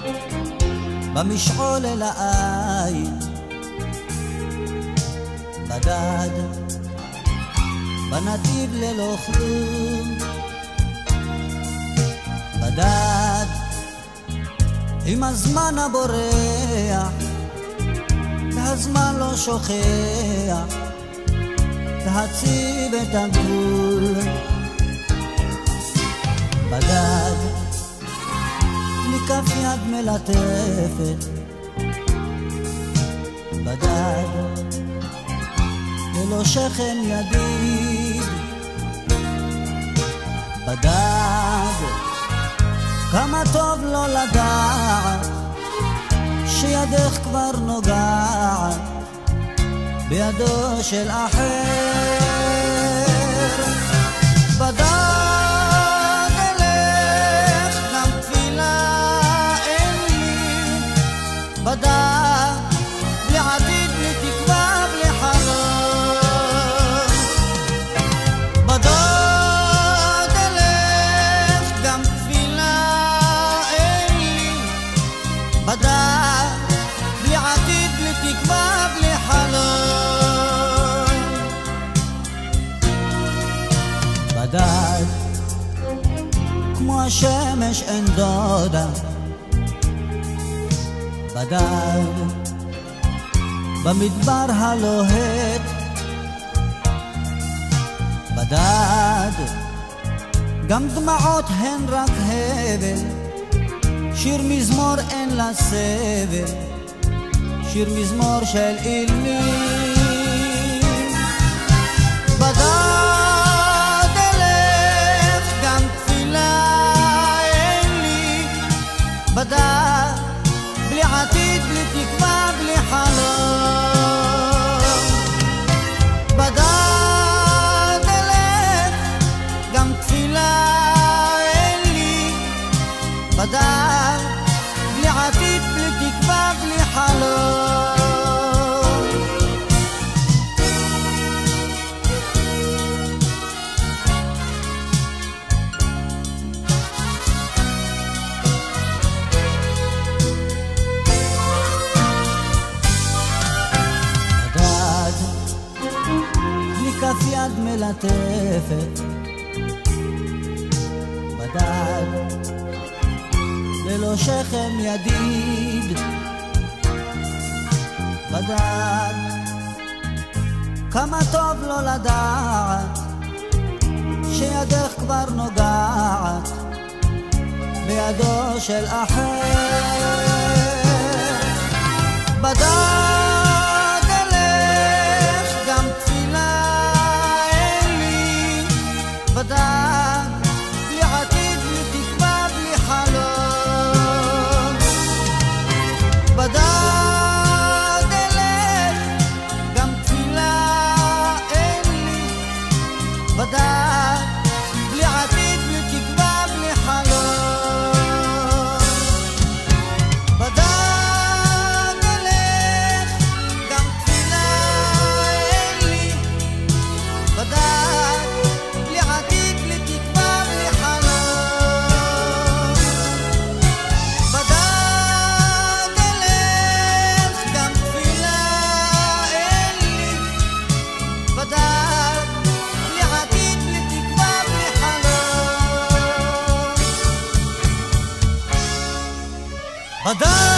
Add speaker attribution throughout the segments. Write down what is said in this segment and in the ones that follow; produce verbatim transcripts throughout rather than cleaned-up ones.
Speaker 1: במשעול אל העין, בדד בנתיב ללא כלום, בדד עם הזמן הבורח, והזמן לא שוכח להציב את הגבול. בדד מכף יד מלטפת, בדד ללא שכם ידיד, בדד כמה טוב לא לדעת שידך כבר נוגעת בידו של אחר. בדד אלך גם תפילה אין לי, בדד בלי עתיד בלי תקווה בלי חלום, בדד אלך גם תפילה אין לי, בדד בלי עתיד בלי תקווה בלי חלום. בדד כמו השמש אין דודה, בדד במדבר הלוהט, בדד גם דמעות הן רק הבל, שיר מזמור אין לה סבל, שיר מזמור של אילמים. בדד אלך גם תפילה אין לי, בדד בלי עתיד בלי תקווה בלי חלום, בדד אלך גם תפילה אין לי, בדד בלי עתיד בלי תקווה בלי חלום. כף יד מלטפת, בדד ללא שכם ידיד, בדד כמה טוב לא לדעת שידך כבר נוגעת בידו של אחר. בדד אלך גם בדד בלי עתיד בלי תקווה בלי חלום, בדד אלך גם תפילה אין לי, בדד בלי עתיד בלי תקווה בלי חלום, בדד אלך גם תפילה אין לי, בדד בדד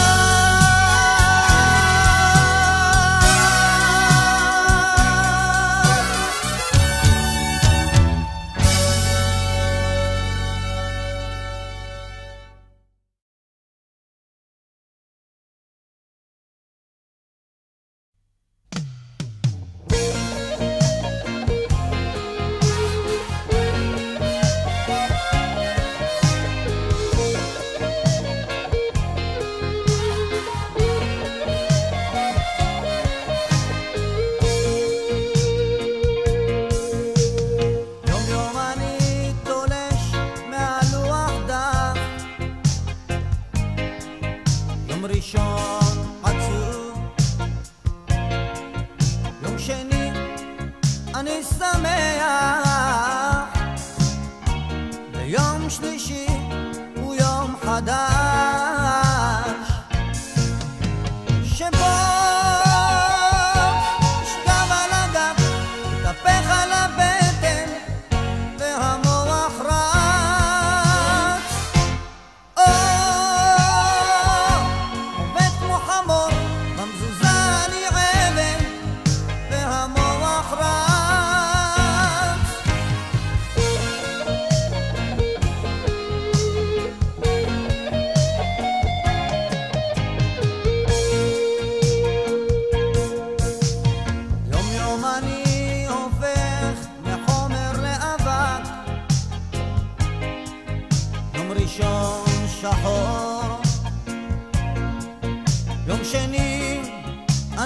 Speaker 1: ראשון עצוב, יום שני אני שמח, ויום שלישי הוא יום חדש.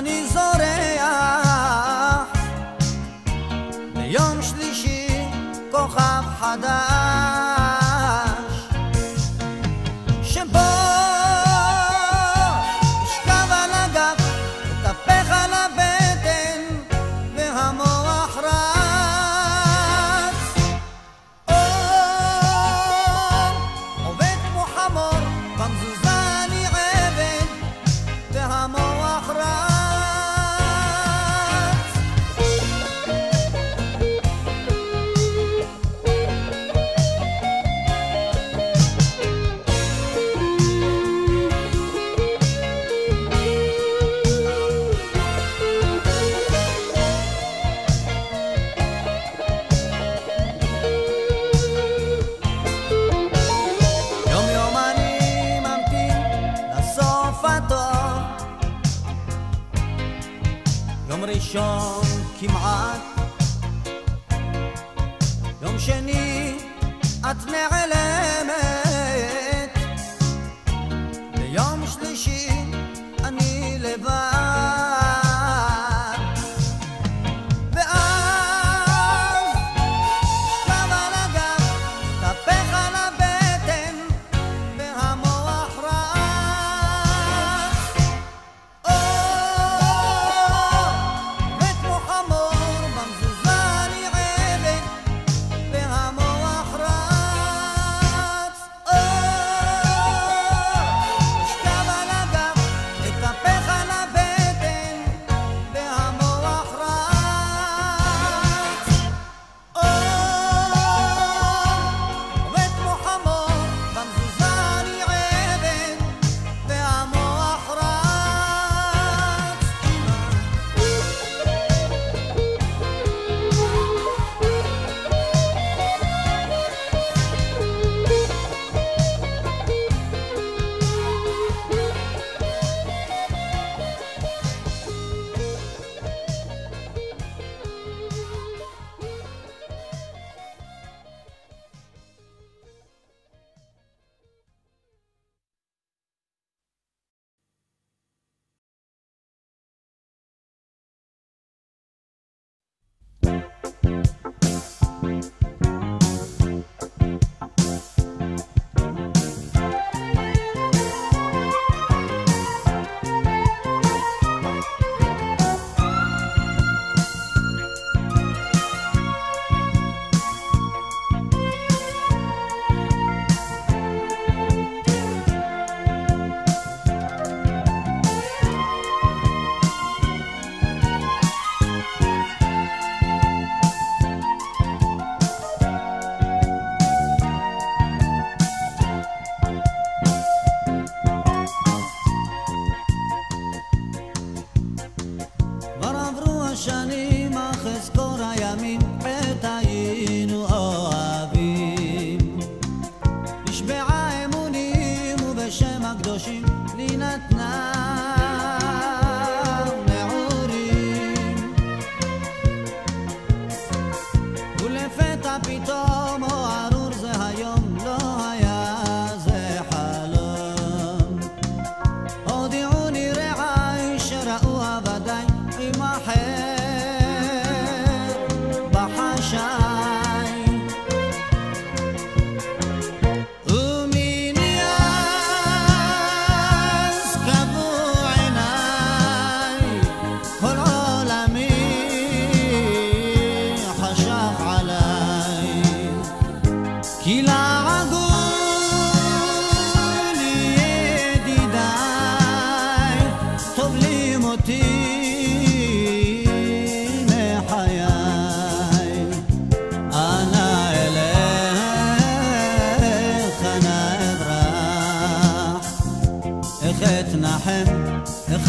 Speaker 1: אני זורח ליום שלישי כוכב חדש שבו תשכב על הגב תטפח על הבטן והמוח רץ או עובד כמו חמור במזוזה אני עבד והמוח רץ יום יום אני ממתין לסוף הטוב יום ראשון כמעט יום שני את נעלמת ביום שלישי אני לבד ואז תשכב על הגב תטפח על הבטן והמוח רץ או וכמו חמור במזוזה אני עבד והמוח רץ או תשכב על הגב תטפח על הבטן והמוח רץ או וכמו חמור במזוזה אני עבד והמוח רץ כבר עברו השנים אך אזכור הימים עת היינו אוהבים נשבעה אמונים ובשם הקדושים לי נתנה נעורים ולפתע פתאום או ארור זה היום לא היה זה חלום הודיעוני רעי שראו עבדיי עם אחר בחשאי ומן אז קבעו עיניי כל עולמי חשך עליי כי לעגו לי ידידיי טובלים אותי מחיי אנה אלך אנה אברח איך אתנחם איך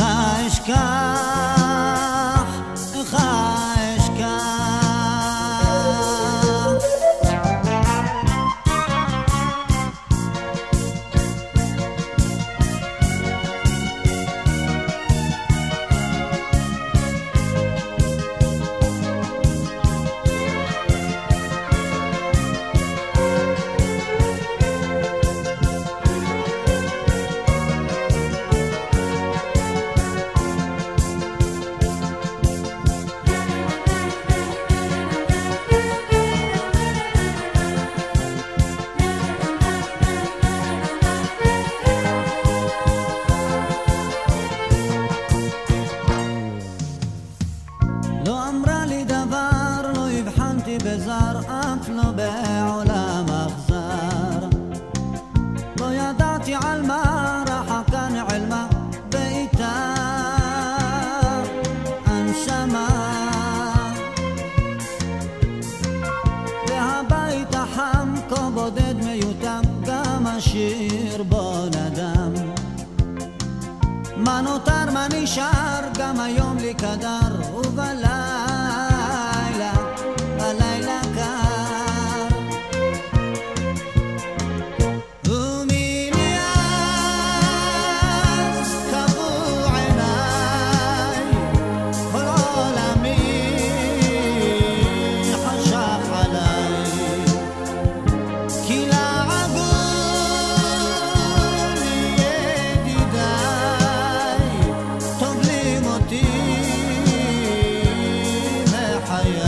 Speaker 1: אשכח איך אשכח מה נותר מה נשאר, גם היום לי קדר, ובלילה, בלילה קר. ומיני אז קבעו עיניי, כל עולמי חשך עליי, כי לעגו לי ידידיי, טובלים אותי מחיי.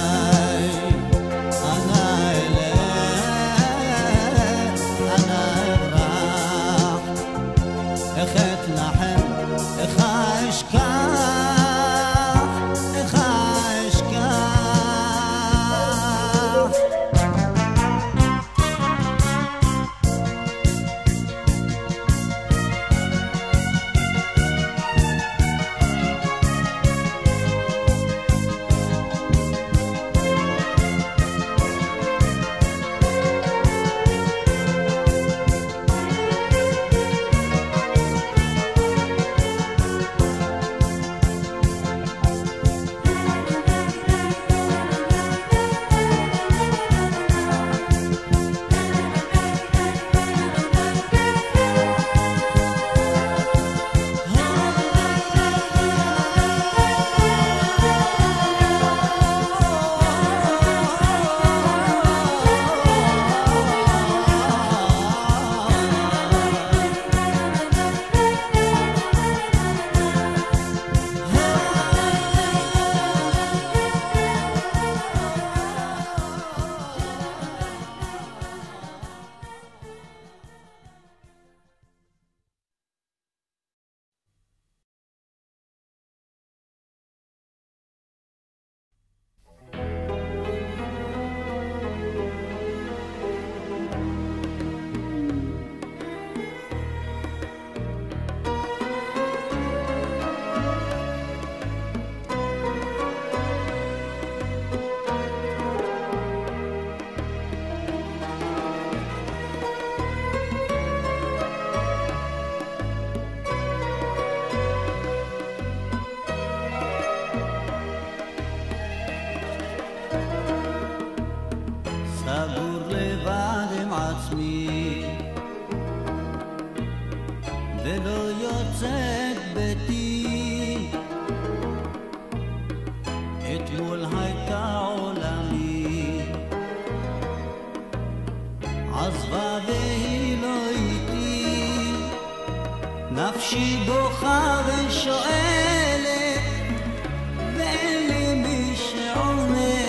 Speaker 1: אנא אלך, אנא אברח, איך אתנחם, איך אשכח, איך אשכח. סגור לבד עם עצמי, ולא יוצאת ביתי. אתמול הייתה עולמי, עזבה והיא לא איתי. נפשי בוכה ושואלת, ואין לי מי שעונה.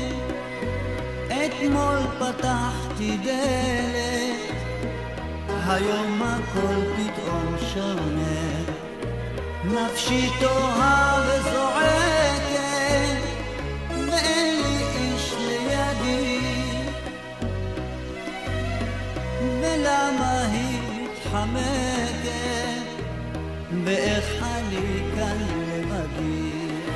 Speaker 1: אתמול פתחתי דלת, היום הכל פתאום שונה. נפשי תוהה וזועקת, ואין לי איש לידי. ולמה היא מתחמקת, ואיך אני כאן לבדי.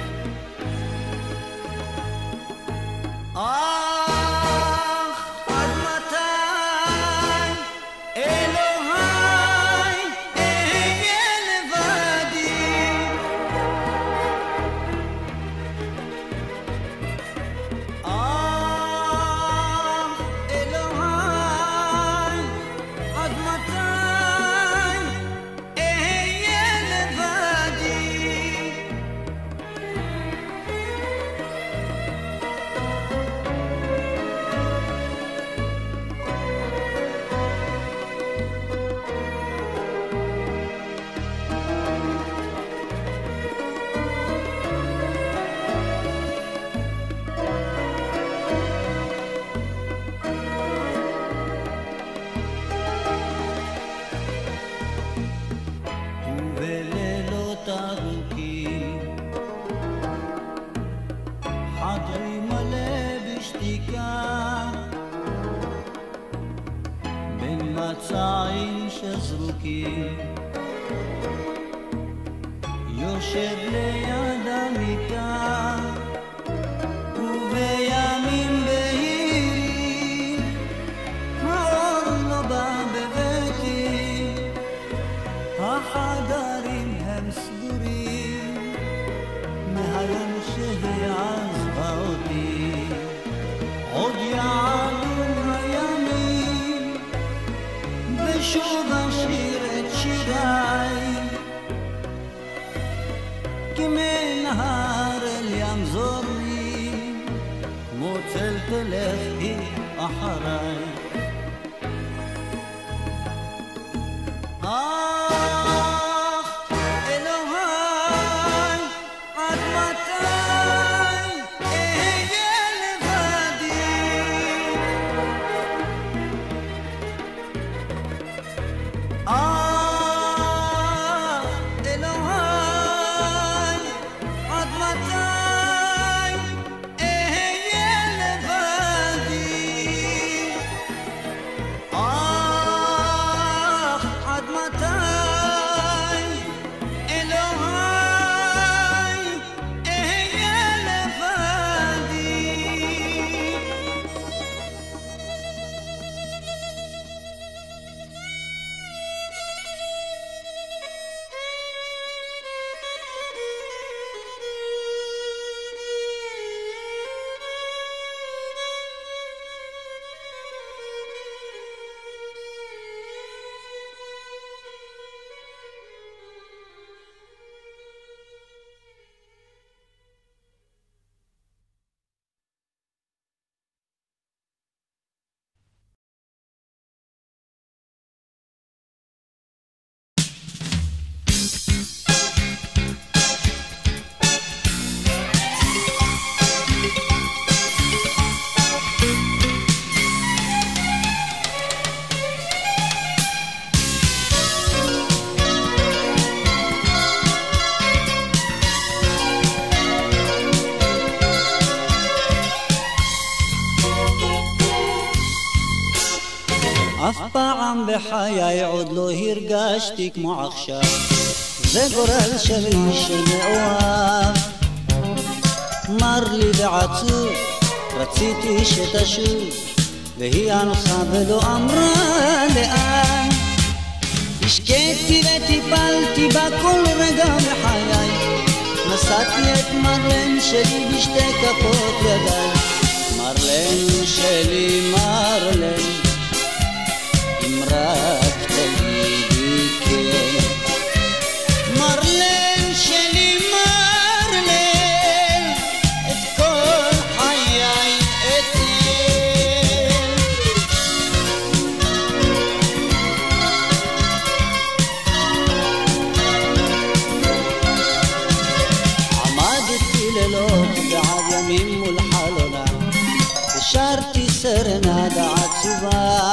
Speaker 1: מצעים שזרוקים, יושב ליד המיטה, ובימים בהירים האור לא בא בביתי. החדרים שוב אשיר את שיריי, כי מנהר אל ים זורמים, כמו צל תלך היא אחריי. אך אלוהי, עד מתי אהיה לבדי? אך אלוהי, עד מתי אהיה לבדי? אך עד מתי אלוהי אהיה לבדי? אף פעם בחיי עוד לא הרגשתי כמו עכשיו, זה גורל שלי שמאוהב. מר לי ועצוב, רציתי שתשוב, והיא הלכה ולא אמרה לאן. השקעתי וטיפלתי בה כל רגע בחיי, נשאתי את מרלן שלי בשתי כפות ידיי. מרלן שלי מרלן, אם רק תגידי כן. מרלן שלי מרלן, את כל חיי אתן. עמדתי לילות ועד ימים מול חלונה, ושרתי סרנדה עצובה.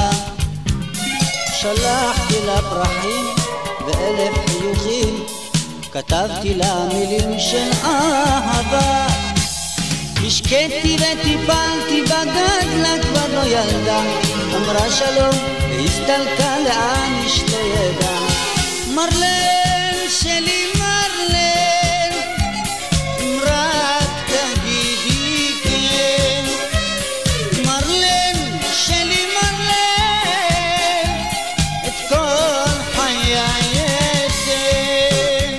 Speaker 1: שלחתי לה פרחים ואלף חיוכים, כתבתי לה מילים של אהבה. השקעתי וטיפלתי בגדלה, כבר לא ילדה, אמרה שלום והסתלקה לאן איש לא ידע. מרלן שלי מרלן, אם רק תגידי כן. מרלן שלי מרלן, את כל חיי אתן.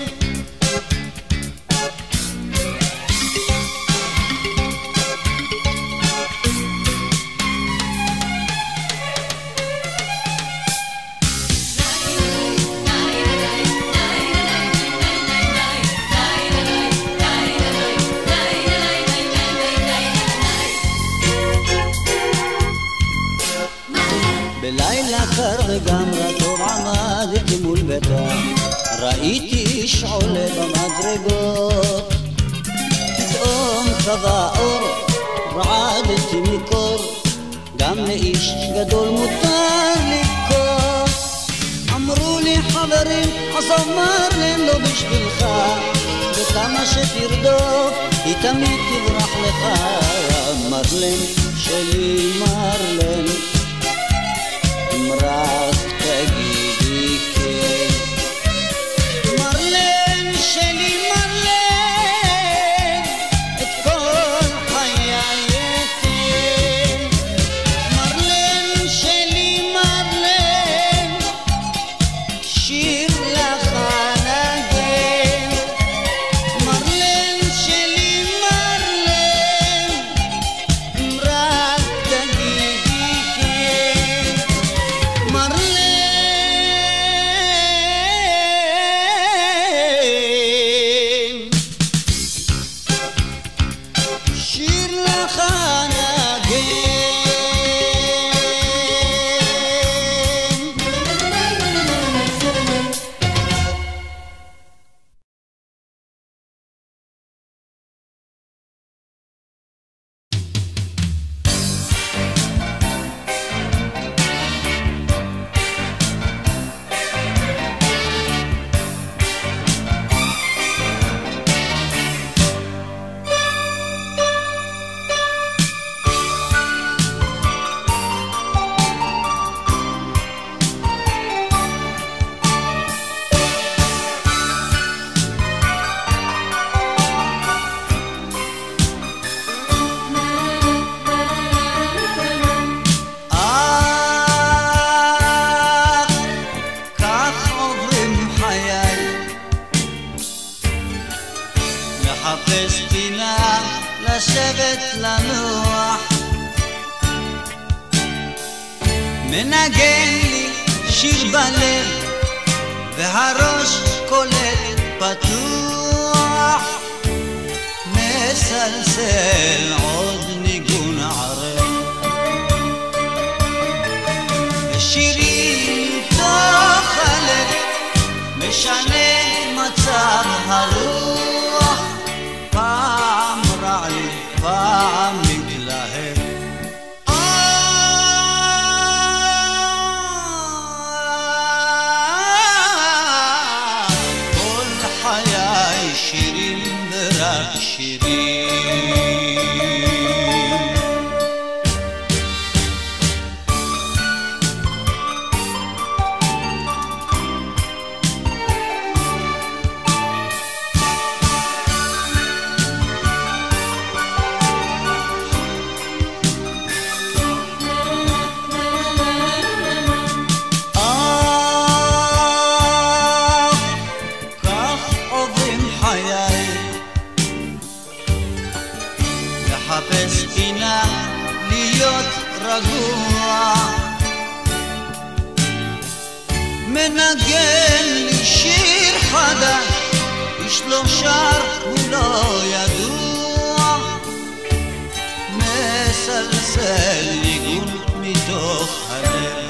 Speaker 1: בלילה קר לגמרי טוב עמדתי מול ביתה, ראיתי איש עולה במדרגות. פתאום קבע אור, רעדתי מקור, גם לאיש גדול מותר לבכות. אמרו לי חברים, עזוב מרלן לא בשבילך, וכמה שתרדוף היא תמיד תברח לך. מרלן שלי מרלן, אם רק תגידי כן. מרלן שלי מרלן, את כל חיי אתן. מרלן שלי מרלן, שיר לך נגן. מרלן שלי מרלן, אם רק תגידי כן. מרלן לשבת לנוח, מנגן לי שיר בלב והראש קולט פתוח, מסלסל עוד ניגון ערב ושירים תוך הלב, משנה מצב הרוח, פעם רע לי פעם מתלהב. כל חיי שירים ורק שירים, לחפש פינה להיות רגוע, מנגן לי שיר חדש, איש לא שר הוא לא ידוע, מסלסל ניגון מתוך הלב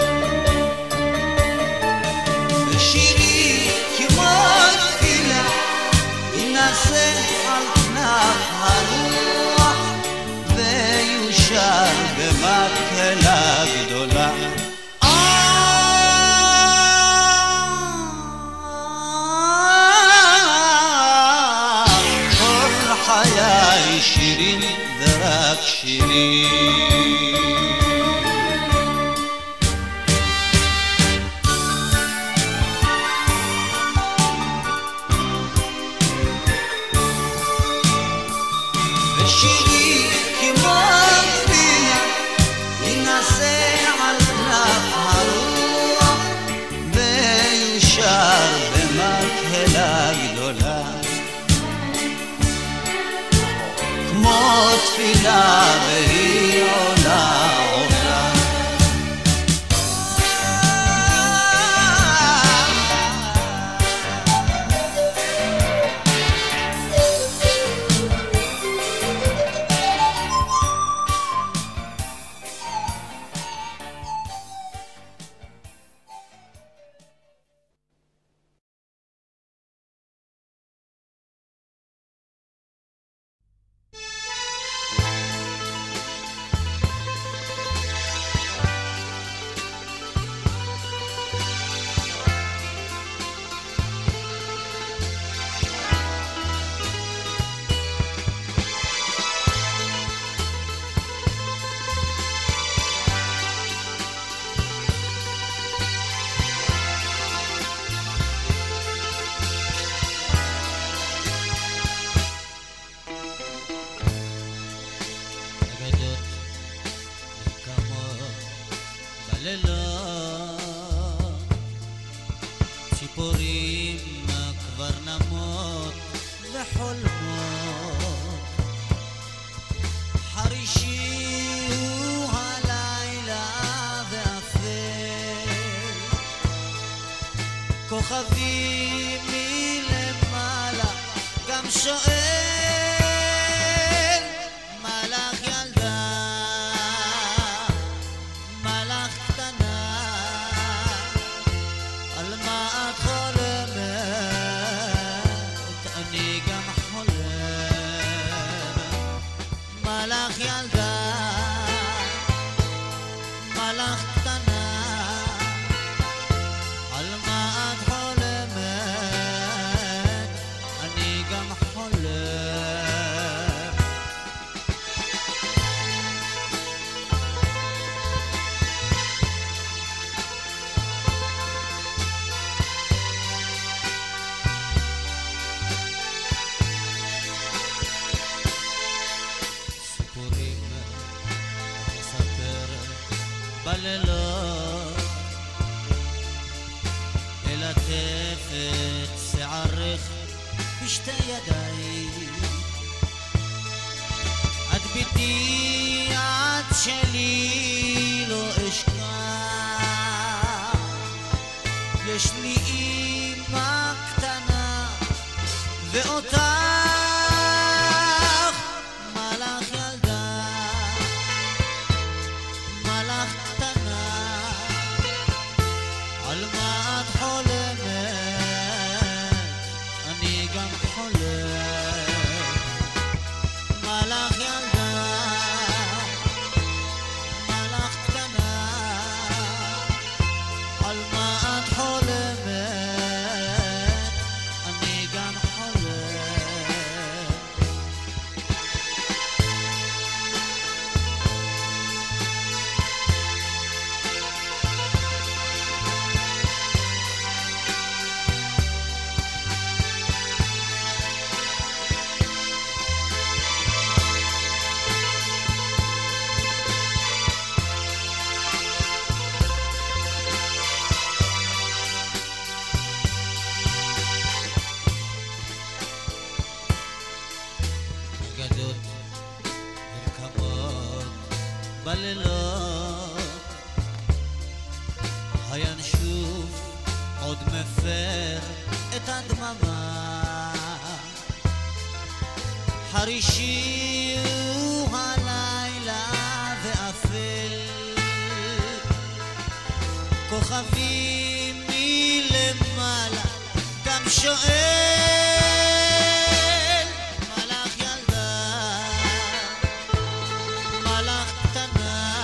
Speaker 1: ושירי כמו תפילה ינסה על כנף הרוח ויושר במקהלה גדולה. כל חיי שירים ורק שירים, ושירי כמו תפילה ינסה על כנף הרוח ויושר במקהלה גדולה, כמו תפילה והיא עולה עולה. ציפורים כבר נמות וחולמות, חרישי הוא הלילה ואפל, כוכבים מלמעלה גם שואל, מלאך ילדה מלאך קטנה, על מה את חולמת? אני גם חולם. מלאך ילדה מלאך קטנה, על מה את חולמת? אני גם חולם. בלילות אלטפת שערך בשתי ידיי, בתי את שלי לא אשכח, יש לי אמא קטנה ואותך מלאך ילדה, מלאך קטנה, על מה את חולמת? אני גם חולם. מלאך ילדה, מלאך קטנה, על מה את חולמת? אני גם חולם. אגדות מרכבות בלילות, הינשוף עוד מפר את הדממה, חרישי הוא הלילה ואפל, כוכבים מלמעלה גם שואל. מלאך ילדה, מלאך קטנה,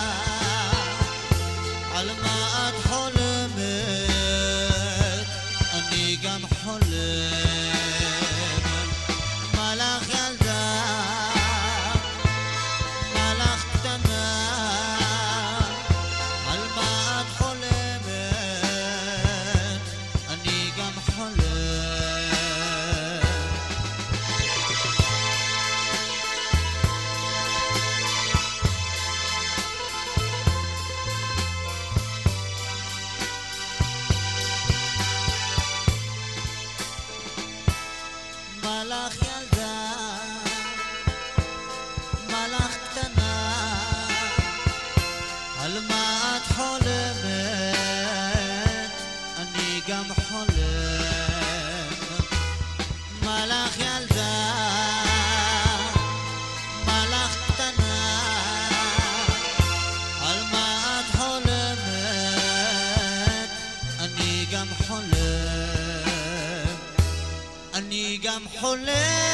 Speaker 1: על מה את חולמת? אני גם חולם. מלאך ילדה, מלאך קטנה, על מה את חולמת? אני גם חולם. מלאך ילדה, מלאך קטנה, על מה את חולמת? אני גם חולם. מלאך ילדה, מלאך קטנה, על מה את חולמת? אני גם חולם. אני גם חולם.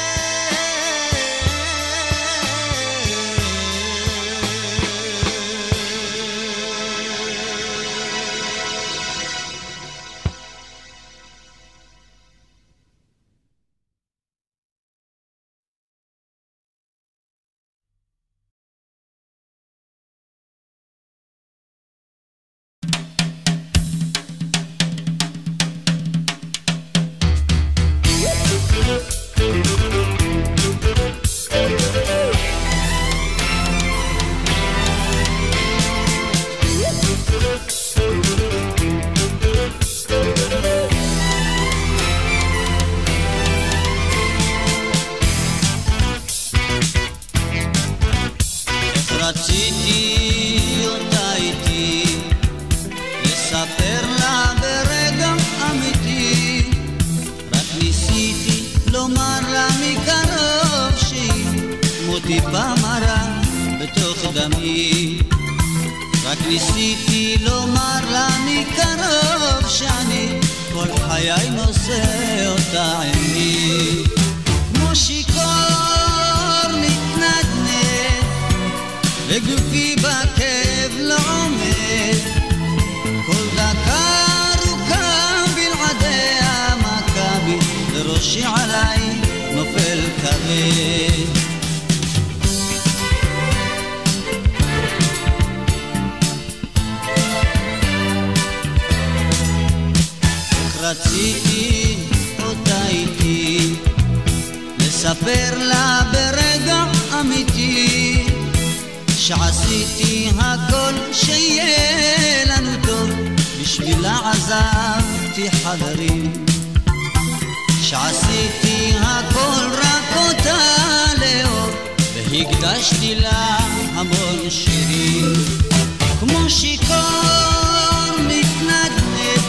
Speaker 1: רציתי אותה איתי, לספר לה ברגע אמיתי, רק ניסיתי לומר לה מקרוב שהיא כמו טיפה מרה בתוך דמי, רק ניסיתי לומר לה מקרוב שאני כל חיי נושא אותה עימי, כמו שיכור מתנדנד וגופי בכאב לא עומד, כל דקה ארוכה בלעדיה מכבי וראשי עליי נופל כבד. רציתי אותה איתי, לספר לה ברגע אמיתי, שעשיתי הכל שיהיה לנו טוב, בשבילה עזבתי חברים, שעשיתי הכל רק אותה לאור, והקדשתי הקדשתי לה המון שירים, כמו שיכור מתנדנד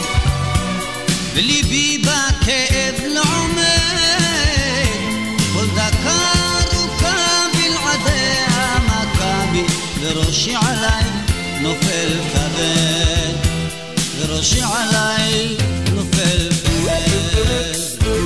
Speaker 1: וליבי בכאב לא עומד, כל דקה ארוכה בלעדיה מכבי, וראשי עליי נופל כבד, וראשי עליי נופל כבד.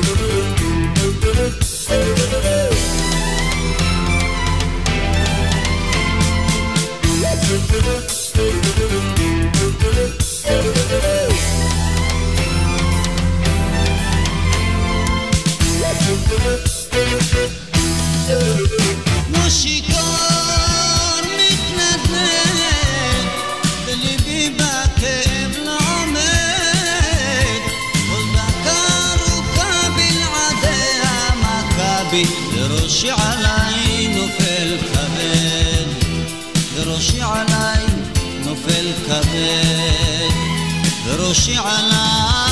Speaker 1: כמו שיכור מתנדנד וליבי בכאב לא עומד, כל דקה ארוכה בלעדיה מכבי, וראשי עליי נופל כבד, וראשי עליי נופל כבד, וראשי עליי